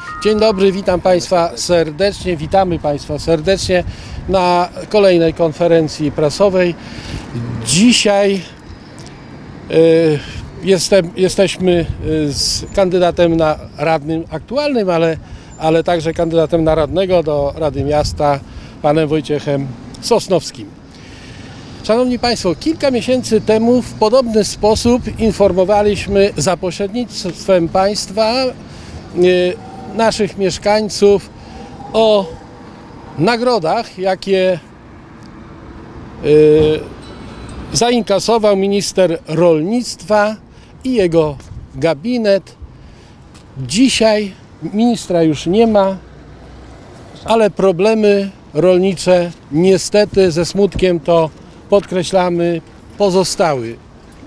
Dzień dobry, witam Państwa serdecznie, witamy Państwa serdecznie na kolejnej konferencji prasowej. Dzisiaj jesteśmy z kandydatem na radnym aktualnym, ale także kandydatem na radnego do Rady Miasta, panem Wojciechem Sosnowskim. Szanowni Państwo, kilka miesięcy temu w podobny sposób informowaliśmy za pośrednictwem Państwa naszych mieszkańców o nagrodach, jakie zainkasował minister rolnictwa i jego gabinet. Dzisiaj ministra już nie ma, ale problemy rolnicze niestety, ze smutkiem to podkreślamy, pozostały.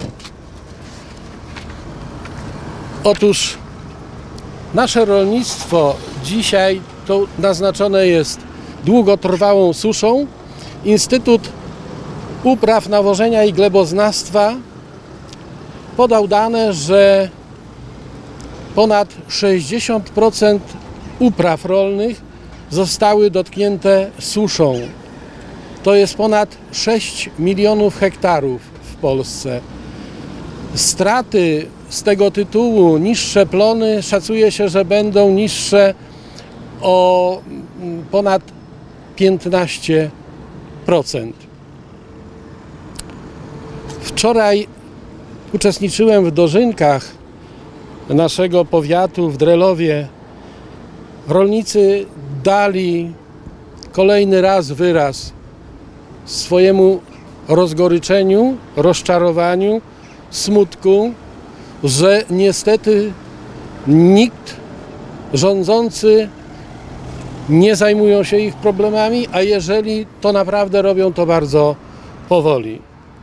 Otóż nasze rolnictwo dzisiaj to naznaczone jest długotrwałą suszą. Instytut Upraw, Nawożenia i Gleboznawstwa podał dane, że ponad 60% upraw rolnych zostały dotknięte suszą. To jest ponad 6 milionów hektarów w Polsce. Straty z tego tytułu, niższe plony, szacuje się, że będą niższe o ponad 15%. Wczoraj uczestniczyłem w dożynkach naszego powiatu w Drelowie. Rolnicy dali kolejny raz wyraz swojemu rozgoryczeniu, rozczarowaniu, smutku, że niestety nikt, rządzący nie zajmują się ich problemami, a jeżeli to naprawdę robią, to bardzo powoli.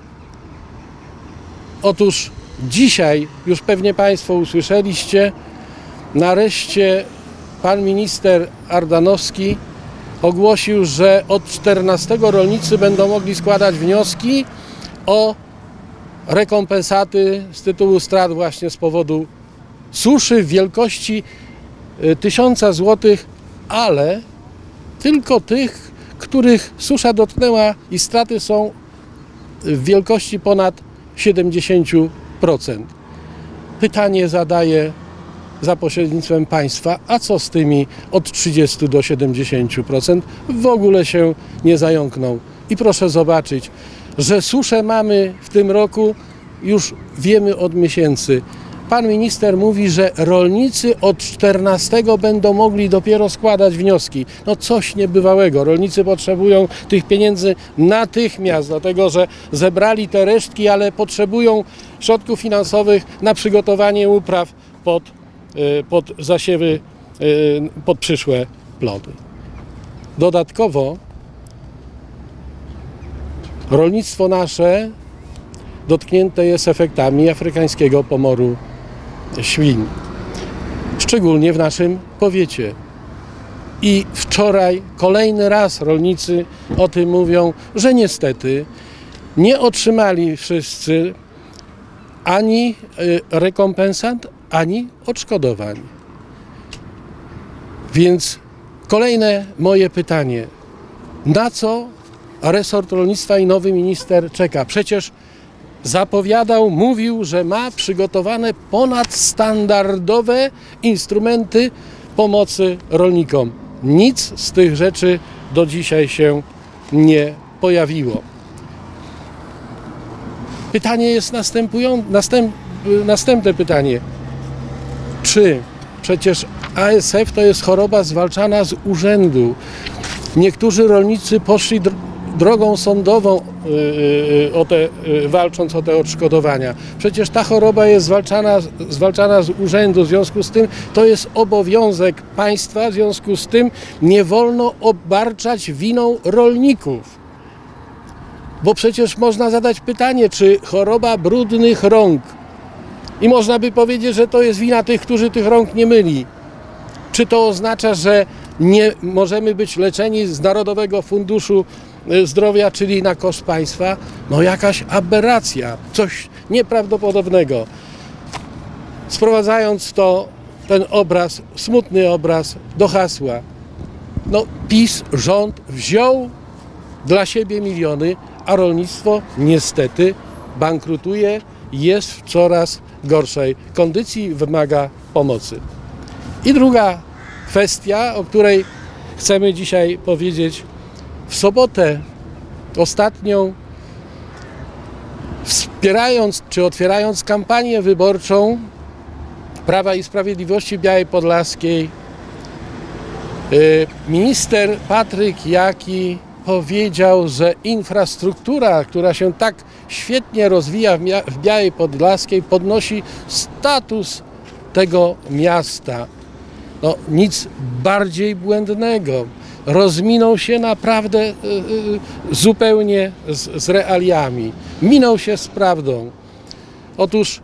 Otóż dzisiaj, już pewnie Państwo usłyszeliście, nareszcie pan minister Ardanowski ogłosił, że od 14 rolnicy będą mogli składać wnioski o rekompensaty z tytułu strat właśnie z powodu suszy w wielkości 1000 zł, ale tylko tych, których susza dotknęła i straty są w wielkości ponad 70%. Pytanie zadaję za pośrednictwem Państwa, a co z tymi od 30 do 70%? W ogóle się nie zająkną. I proszę zobaczyć, że suszę mamy w tym roku, już wiemy od miesięcy. Pan minister mówi, że rolnicy od 14 będą mogli dopiero składać wnioski. No coś niebywałego. Rolnicy potrzebują tych pieniędzy natychmiast, dlatego że zebrali te resztki, ale potrzebują środków finansowych na przygotowanie upraw pod zasiewy, pod przyszłe plony. Dodatkowo rolnictwo nasze dotknięte jest efektami afrykańskiego pomoru świń, szczególnie w naszym powiecie. I wczoraj kolejny raz rolnicy o tym mówią, że niestety nie otrzymali wszyscy ani rekompensat, ani odszkodowań. Więc kolejne moje pytanie. Na co resort rolnictwa i nowy minister czeka? Przecież zapowiadał, mówił, że ma przygotowane ponadstandardowe instrumenty pomocy rolnikom. Nic z tych rzeczy do dzisiaj się nie pojawiło. Pytanie jest następne pytanie. Czy przecież ASF to jest choroba zwalczana z urzędu. Niektórzy rolnicy poszli drogą sądową, walcząc o te odszkodowania. Przecież ta choroba jest zwalczana z urzędu, w związku z tym to jest obowiązek państwa, w związku z tym nie wolno obarczać winą rolników. Bo przecież można zadać pytanie, czy choroba brudnych rąk, i można by powiedzieć, że to jest wina tych, którzy tych rąk nie myli. Czy to oznacza, że nie możemy być leczeni z Narodowego Funduszu Zdrowia, czyli na koszt państwa? No jakaś aberracja, coś nieprawdopodobnego. Sprowadzając to ten obraz, smutny obraz do hasła. No, PiS, rząd wziął dla siebie miliony, a rolnictwo niestety bankrutuje, jest w coraz gorszej kondycji, wymaga pomocy. I druga kwestia, o której chcemy dzisiaj powiedzieć. W sobotę ostatnią, wspierając czy otwierając kampanię wyborczą Prawa i Sprawiedliwości w Białej Podlaskiej, minister Patryk Jaki powiedział, że infrastruktura, która się tak świetnie rozwija w Białej Podlaskiej, podnosi status tego miasta. No, nic bardziej błędnego. Rozminął się naprawdę zupełnie z realiami. Minął się z prawdą. Otóż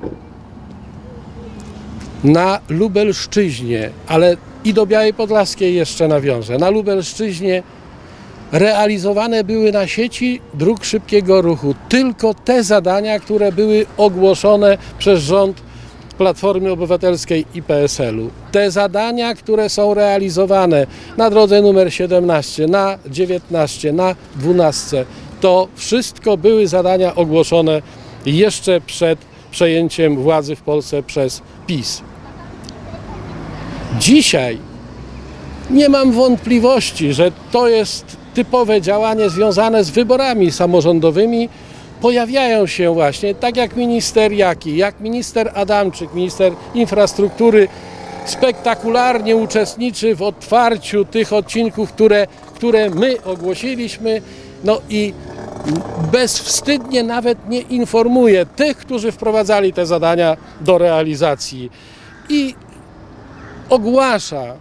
na Lubelszczyźnie, ale i do Białej Podlaskiej jeszcze nawiążę, na Lubelszczyźnie realizowane były na sieci dróg szybkiego ruchu tylko te zadania, które były ogłoszone przez rząd Platformy Obywatelskiej i PSL-u. Te zadania, które są realizowane na drodze numer 17, na 19, na 12, to wszystko były zadania ogłoszone jeszcze przed przejęciem władzy w Polsce przez PiS. Dzisiaj nie mam wątpliwości, że to jest typowe działanie związane z wyborami samorządowymi. Pojawiają się właśnie, tak jak minister Jaki, jak minister Adamczyk, minister infrastruktury, spektakularnie uczestniczy w otwarciu tych odcinków, które my ogłosiliśmy, no i bezwstydnie nawet nie informuje tych, którzy wprowadzali te zadania do realizacji i ogłasza,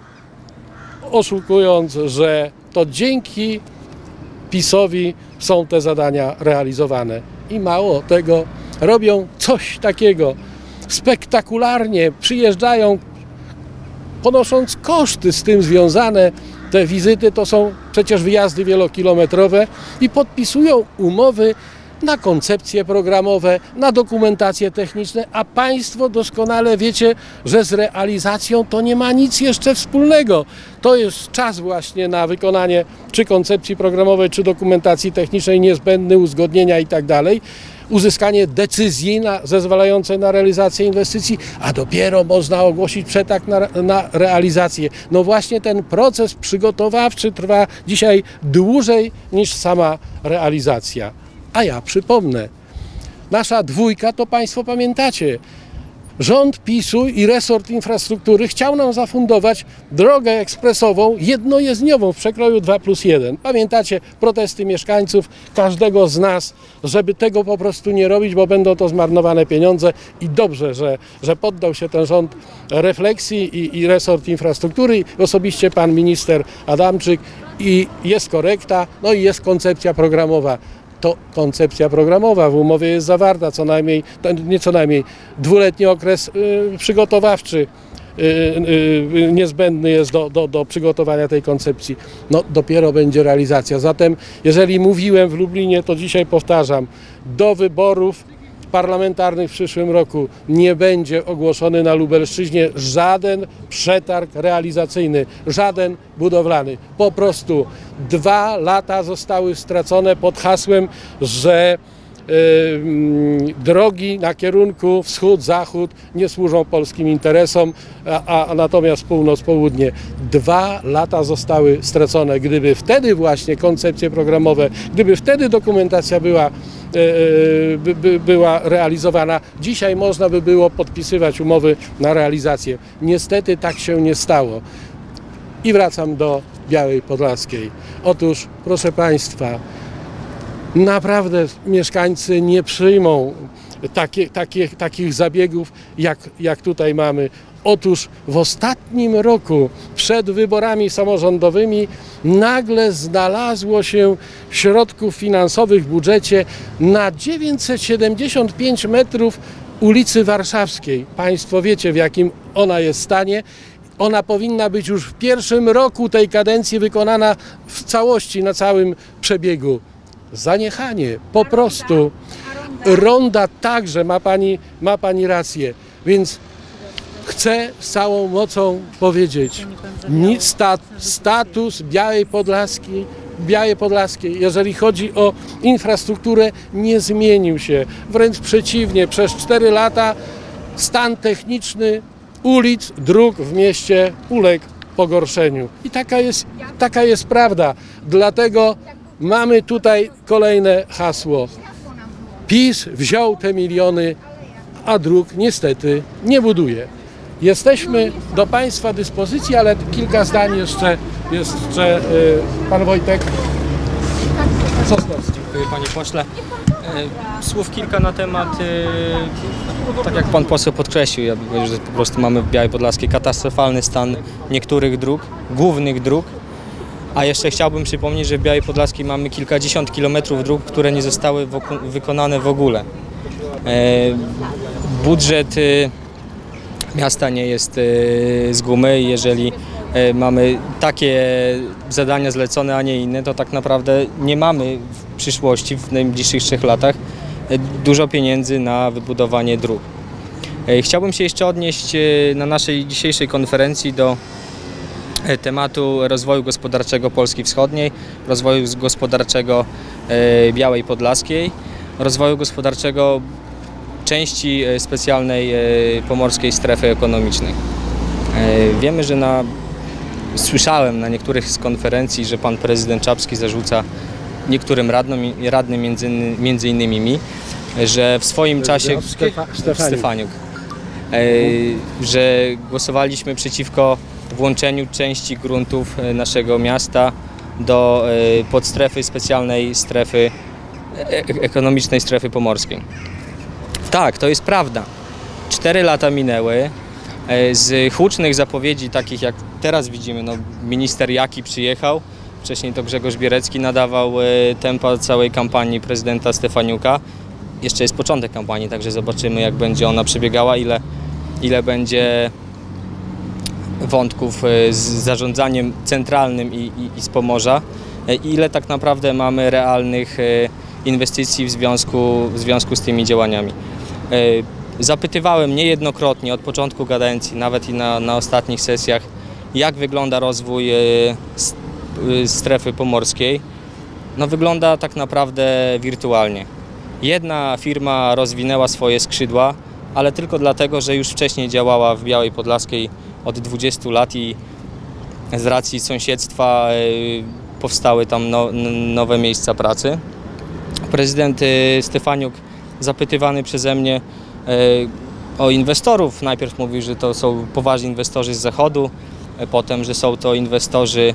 oszukując, że to dzięki PiS-owi są te zadania realizowane. I mało tego, robią coś takiego. Spektakularnie przyjeżdżają, ponosząc koszty z tym związane. Te wizyty to są przecież wyjazdy wielokilometrowe i podpisują umowy na koncepcje programowe, na dokumentacje techniczne, a Państwo doskonale wiecie, że z realizacją to nie ma nic jeszcze wspólnego. To jest czas właśnie na wykonanie czy koncepcji programowej, czy dokumentacji technicznej niezbędny, uzgodnienia itd., uzyskanie decyzji zezwalającej na realizację inwestycji, a dopiero można ogłosić przetarg na realizację. No właśnie ten proces przygotowawczy trwa dzisiaj dłużej niż sama realizacja. A ja przypomnę, nasza dwójka, to Państwo pamiętacie, rząd PiS-u i resort infrastruktury chciał nam zafundować drogę ekspresową jednojezdniową w przekroju 2+1. Pamiętacie protesty mieszkańców, każdego z nas, żeby tego po prostu nie robić, bo będą to zmarnowane pieniądze i dobrze, że poddał się ten rząd refleksji i resort infrastruktury, i osobiście pan minister Adamczyk, i jest korekta, no i jest koncepcja programowa. To koncepcja programowa w umowie jest zawarta, dwuletni okres przygotowawczy niezbędny jest do przygotowania tej koncepcji. No dopiero będzie realizacja. Zatem jeżeli mówiłem w Lublinie, to dzisiaj powtarzam, do wyborów parlamentarnych w przyszłym roku nie będzie ogłoszony na Lubelszczyźnie żaden przetarg realizacyjny, żaden budowlany. Po prostu 2 lata zostały stracone pod hasłem, że drogi na kierunku wschód-zachód nie służą polskim interesom, a natomiast północ-południe. 2 lata zostały stracone. Gdyby wtedy właśnie koncepcje programowe, gdyby wtedy dokumentacja była realizowana, dzisiaj można by było podpisywać umowy na realizację. Niestety tak się nie stało. I wracam do Białej Podlaskiej. Otóż, proszę Państwa, naprawdę mieszkańcy nie przyjmą takich zabiegów, jak tutaj mamy. Otóż w ostatnim roku, przed wyborami samorządowymi, nagle znalazło się środków finansowych w budżecie na 975 metrów ulicy Warszawskiej. Państwo wiecie, w jakim ona jest stanie. Ona powinna być już w pierwszym roku tej kadencji wykonana w całości, na całym przebiegu. Zaniechanie, po prostu. Ronda także, ma pani rację. Więc chcę z całą mocą powiedzieć, status Białej Podlaskiej, jeżeli chodzi o infrastrukturę, nie zmienił się. Wręcz przeciwnie, przez 4 lata stan techniczny ulic, dróg w mieście uległ pogorszeniu. I taka jest prawda. Dlatego mamy tutaj kolejne hasło. PiS wziął te miliony, a dróg niestety nie buduje. Jesteśmy do Państwa dyspozycji, ale kilka zdań jeszcze pan Wojtek Sosnowski. Dziękuję, panie pośle. Słów kilka na temat, tak jak pan poseł podkreślił, ja bym powiedział, że po prostu mamy w Białej Podlaskiej katastrofalny stan niektórych dróg, głównych dróg, a jeszcze chciałbym przypomnieć, że w Białej Podlaskiej mamy kilkadziesiąt kilometrów dróg, które nie zostały wykonane w ogóle. Budżet miasta nie jest z gumy i jeżeli mamy takie zadania zlecone, a nie inne, to tak naprawdę nie mamy w przyszłości, w najbliższych 3 latach dużo pieniędzy na wybudowanie dróg. Chciałbym się jeszcze odnieść na naszej dzisiejszej konferencji do tematu rozwoju gospodarczego Polski Wschodniej, rozwoju gospodarczego Białej Podlaskiej, rozwoju gospodarczego części specjalnej pomorskiej strefy ekonomicznej. Wiemy, że słyszałem na niektórych z konferencji, że pan prezydent Czapski zarzuca niektórym radnym między innymi mi, że w swoim czasie Stefaniuk, że głosowaliśmy przeciwko włączeniu części gruntów naszego miasta do podstrefy specjalnej strefy ekonomicznej strefy pomorskiej. Tak, to jest prawda. 4 lata minęły. Z hucznych zapowiedzi, takich jak teraz widzimy, no, minister Jaki przyjechał, wcześniej to Grzegorz Bierecki nadawał tempa całej kampanii prezydenta Stefaniuka. Jeszcze jest początek kampanii, także zobaczymy, jak będzie ona przebiegała, ile będzie wątków z zarządzaniem centralnym i z Pomorza, ile tak naprawdę mamy realnych inwestycji w związku z tymi działaniami. Zapytywałem niejednokrotnie od początku kadencji, nawet i na ostatnich sesjach, jak wygląda rozwój strefy pomorskiej. No, wygląda tak naprawdę wirtualnie. Jedna firma rozwinęła swoje skrzydła, ale tylko dlatego, że już wcześniej działała w Białej Podlaskiej od 20 lat i z racji sąsiedztwa powstały tam nowe miejsca pracy. Prezydent Stefaniuk, zapytywany przeze mnie o inwestorów, najpierw mówił, że to są poważni inwestorzy z zachodu, potem, że są to inwestorzy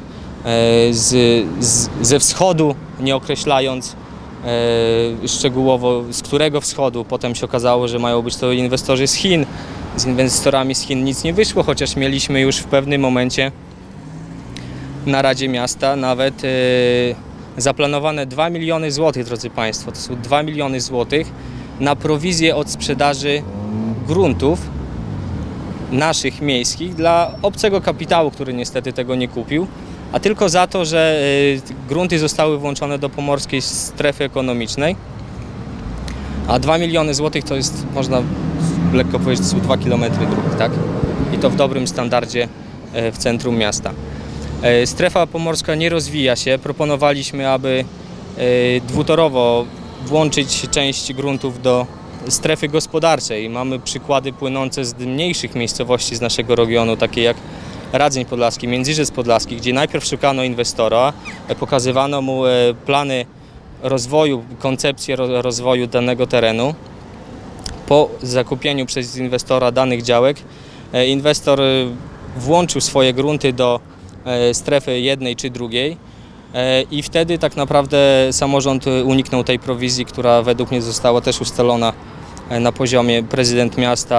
ze wschodu, nie określając szczegółowo z którego wschodu. Potem się okazało, że mają być to inwestorzy z Chin. Z inwestorami z Chin nic nie wyszło, chociaż mieliśmy już w pewnym momencie na Radzie Miasta nawet zaplanowane 2 miliony złotych, drodzy Państwo. To są 2 miliony złotych na prowizję od sprzedaży gruntów naszych miejskich dla obcego kapitału, który niestety tego nie kupił, a tylko za to, że grunty zostały włączone do pomorskiej strefy ekonomicznej, a 2 miliony złotych to jest, można lekko powiedzieć, to są 2 kilometry dróg, tak? I to w dobrym standardzie w centrum miasta. Strefa pomorska nie rozwija się. Proponowaliśmy, aby dwutorowo włączyć część gruntów do strefy gospodarczej. Mamy przykłady płynące z mniejszych miejscowości z naszego regionu, takie jak Radzeń Podlaski, Międzyrzec Podlaski, gdzie najpierw szukano inwestora, pokazywano mu plany rozwoju, koncepcję rozwoju danego terenu. Po zakupieniu przez inwestora danych działek, inwestor włączył swoje grunty do strefy jednej czy drugiej i wtedy tak naprawdę samorząd uniknął tej prowizji, która według mnie została też ustalona na poziomie prezydent miasta,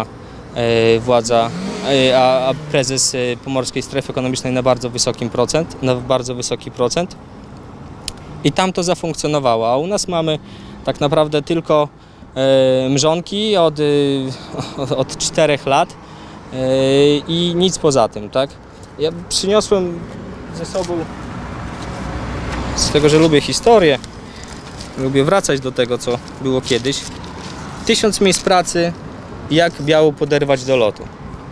a prezes Pomorskiej Strefy Ekonomicznej na bardzo wysoki procent. I tam to zafunkcjonowało, a u nas mamy tak naprawdę tylko mrzonki od 4 lat i nic poza tym, tak? Ja przyniosłem ze sobą, z tego, że lubię historię, lubię wracać do tego, co było kiedyś, 1000 miejsc pracy, jak Białą poderwać do lotu.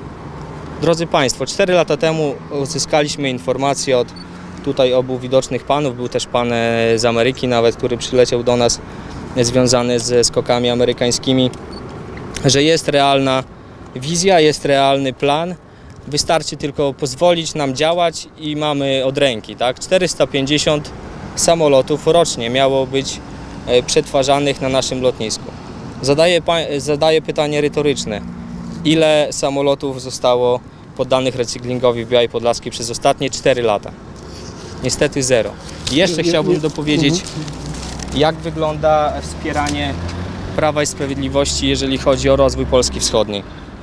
Drodzy Państwo, 4 lata temu uzyskaliśmy informację od tutaj obu widocznych panów, był też pan z Ameryki nawet, który przyleciał do nas związany ze skokami amerykańskimi, że jest realna wizja, jest realny plan. Wystarczy tylko pozwolić nam działać i mamy od ręki. Tak? 450 samolotów rocznie miało być przetwarzanych na naszym lotnisku. Zadaję pytanie retoryczne. Ile samolotów zostało poddanych recyklingowi w Białej Podlaskiej przez ostatnie 4 lata? Niestety zero. I jeszcze chciałbym dopowiedzieć, jak wygląda wspieranie Prawa i Sprawiedliwości, jeżeli chodzi o rozwój Polski Wschodniej.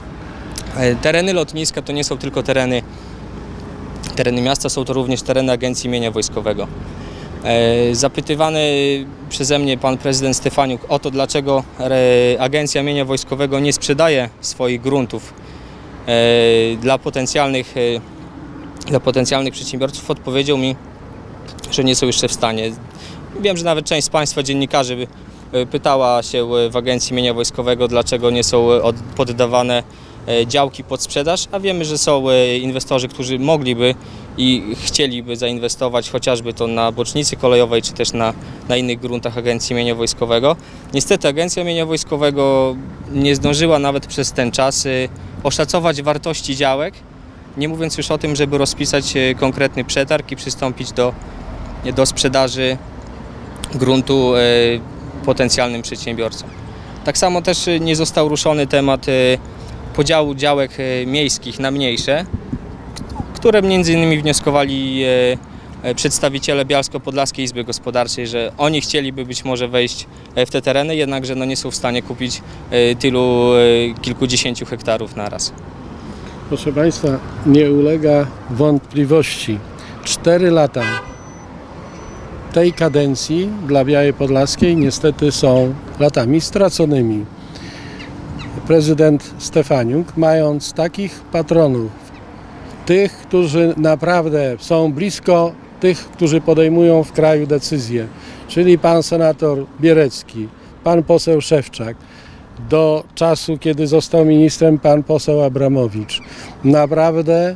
Tereny lotniska to nie są tylko tereny miasta, są to również tereny Agencji Mienia Wojskowego. Zapytywany przeze mnie pan prezydent Stefaniuk o to, dlaczego Agencja Mienia Wojskowego nie sprzedaje swoich gruntów dla potencjalnych przedsiębiorców, odpowiedział mi, że nie są jeszcze w stanie. Wiem, że nawet część z Państwa dziennikarzy pytała się w Agencji Mienia Wojskowego, dlaczego nie są poddawane działki pod sprzedaż, a wiemy, że są inwestorzy, którzy mogliby i chcieliby zainwestować chociażby to na bocznicy kolejowej, czy też na innych gruntach Agencji Mienia Wojskowego. Niestety Agencja Mienia Wojskowego nie zdążyła nawet przez ten czas oszacować wartości działek, nie mówiąc już o tym, żeby rozpisać konkretny przetarg i przystąpić do sprzedaży gruntu potencjalnym przedsiębiorcom. Tak samo też nie został ruszony temat podziału działek miejskich na mniejsze, które między innymi wnioskowali przedstawiciele Bialsko-Podlaskiej Izby Gospodarczej, że oni chcieliby być może wejść w te tereny, jednakże nie są w stanie kupić tylu kilkudziesięciu hektarów naraz. Proszę Państwa, nie ulega wątpliwości. 4 lata tej kadencji dla Białej Podlaskiej niestety są latami straconymi. Prezydent Stefaniuk, mając takich patronów, tych, którzy naprawdę są blisko tych, którzy podejmują w kraju decyzje, czyli pan senator Bierecki, pan poseł Szewczak, do czasu, kiedy został ministrem pan poseł Abramowicz, naprawdę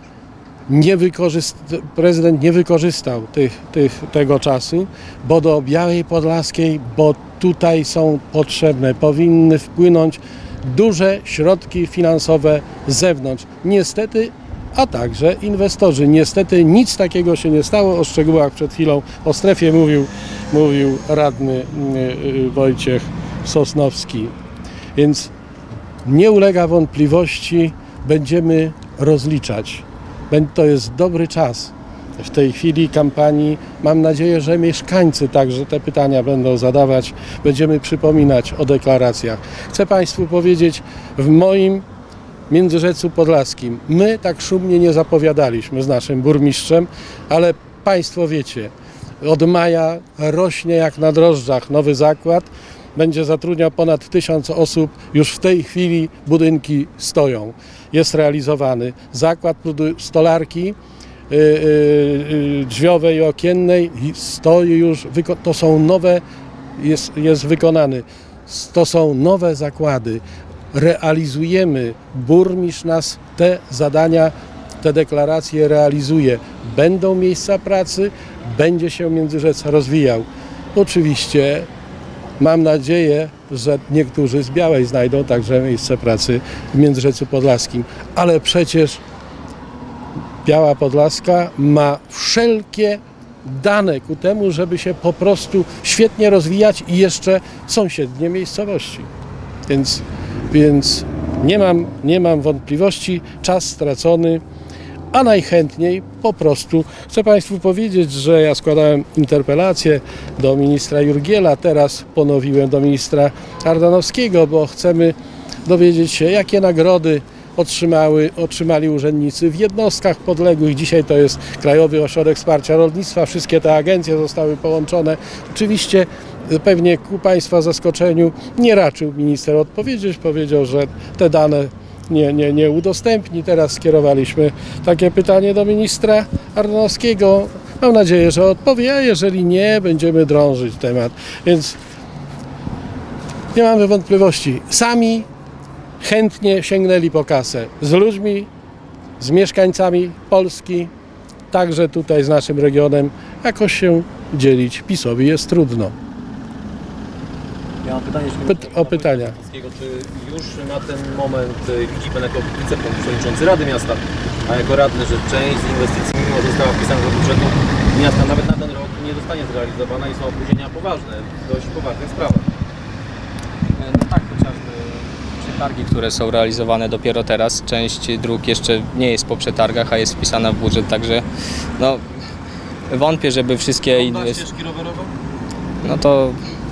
prezydent nie wykorzystał tego czasu, bo do Białej Podlaskiej, bo tutaj są potrzebne, powinny wpłynąć duże środki finansowe z zewnątrz. Niestety, a także inwestorzy. Niestety nic takiego się nie stało. O szczegółach przed chwilą o strefie mówił radny Wojciech Sosnowski. Więc nie ulega wątpliwości, będziemy rozliczać. To jest dobry czas w tej chwili kampanii. Mam nadzieję, że mieszkańcy także te pytania będą zadawać. Będziemy przypominać o deklaracjach. Chcę Państwu powiedzieć, w moim Międzyrzecu Podlaskim my tak szumnie nie zapowiadaliśmy z naszym burmistrzem, ale Państwo wiecie, od maja rośnie jak na drożdżach nowy zakład. Będzie zatrudniał ponad 1000 osób. Już w tej chwili budynki stoją. Jest realizowany zakład stolarki drzwiowej i okiennej. Stoi już, to są nowe, jest wykonany. To są nowe zakłady. Realizujemy. Burmistrz nas te zadania, te deklaracje realizuje. Będą miejsca pracy, będzie się Międzyrzec rozwijał. Oczywiście mam nadzieję, że niektórzy z Białej znajdą także miejsce pracy w Międzyrzecu Podlaskim, ale przecież Biała Podlaska ma wszelkie dane ku temu, żeby się po prostu świetnie rozwijać i jeszcze sąsiednie miejscowości. Więc nie mam wątpliwości, czas stracony, a najchętniej po prostu chcę Państwu powiedzieć, że ja składałem interpelację do ministra Jurgiela, teraz ponowiłem do ministra Ardanowskiego, bo chcemy dowiedzieć się, jakie nagrody otrzymali urzędnicy w jednostkach podległych. Dzisiaj to jest Krajowy Ośrodek Wsparcia Rolnictwa, wszystkie te agencje zostały połączone. Oczywiście pewnie ku Państwa zaskoczeniu nie raczył minister odpowiedzieć, powiedział, że te dane nie udostępni. Teraz skierowaliśmy takie pytanie do ministra Ardanowskiego. Mam nadzieję, że odpowie, a jeżeli nie, będziemy drążyć temat. Więc nie mamy wątpliwości. Sami chętnie sięgnęli po kasę. Z ludźmi z mieszkańcami Polski, także tutaj z naszym regionem, jakoś się dzielić PiS-owi jest trudno. Ja mam pytanie O pytania. Czy już na ten moment widzi Pan jako wiceprzewodniczący Rady Miasta, a jako radny, że część z inwestycji, mimo że została wpisana do budżetu miasta, nawet na ten rok nie zostanie zrealizowana i są opóźnienia poważne, w dość poważnych sprawach? No tak, chociażby przetargi, które są realizowane dopiero teraz, część dróg jeszcze nie jest po przetargach, a jest wpisana w budżet, także no, wątpię, żeby wszystkie Ścieżki rowerowe? no to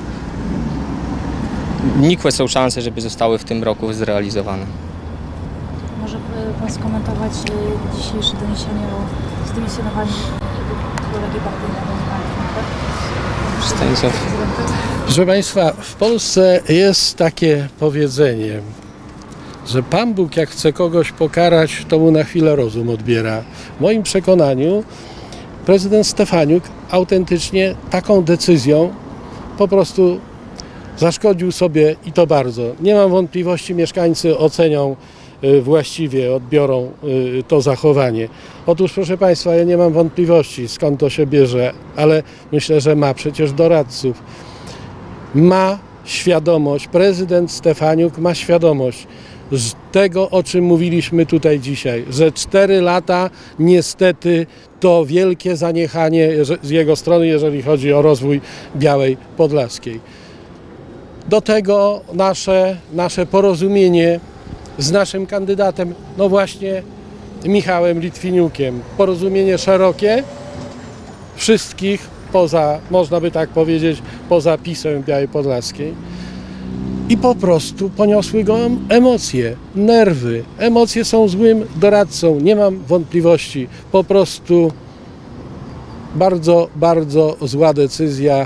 nikłe są szanse, żeby zostały w tym roku zrealizowane. Może Pan skomentować dzisiejsze doniesienie o zdymisjonowaniu kolegi partyjnego Stanisław. Proszę Państwa, w Polsce jest takie powiedzenie, że Pan Bóg jak chce kogoś pokarać, to mu na chwilę rozum odbiera. W moim przekonaniu prezydent Stefaniuk autentycznie taką decyzją po prostu zaszkodził sobie i to bardzo. Nie mam wątpliwości, mieszkańcy ocenią właściwie, odbiorą to zachowanie. Otóż proszę Państwa, ja nie mam wątpliwości, skąd to się bierze, ale myślę, że ma przecież doradców. Ma świadomość, prezydent Stefaniuk ma świadomość tego, o czym mówiliśmy tutaj dzisiaj, że 4 lata niestety to wielkie zaniechanie z jego strony, jeżeli chodzi o rozwój Białej Podlaskiej. Do tego nasze porozumienie z naszym kandydatem, no właśnie Michałem Litwiniukiem. Porozumienie szerokie, wszystkich poza, można by tak powiedzieć, poza PiS-em Białej Podlaskiej. I po prostu poniosły go emocje, nerwy. Emocje są złym doradcą, nie mam wątpliwości. Po prostu bardzo, bardzo zła decyzja.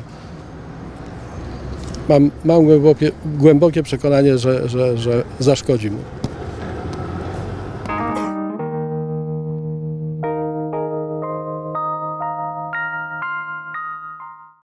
Mam głębokie przekonanie, że zaszkodzi mu.